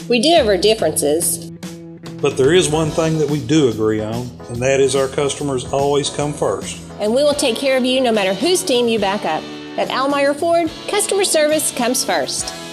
We do have our differences. But there is one thing that we do agree on, and that is our customers always come first. And we will take care of you no matter whose team you back up. At Almeyer Ford, customer service comes first.